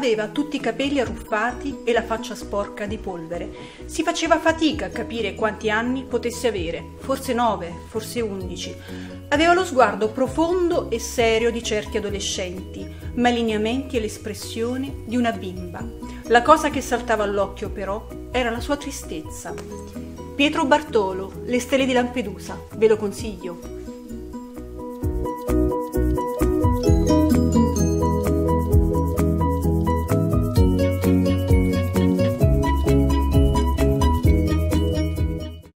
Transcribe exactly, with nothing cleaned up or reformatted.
aveva tutti i capelli arruffati e la faccia sporca di polvere. Si faceva fatica a capire quanti anni potesse avere, forse nove, forse undici. Aveva lo sguardo profondo e serio di certi adolescenti, ma i lineamenti e l'espressione di una bimba. La cosa che saltava all'occhio però era la sua tristezza. Pietro Bartolo, Le stelle di Lampedusa, ve lo consiglio.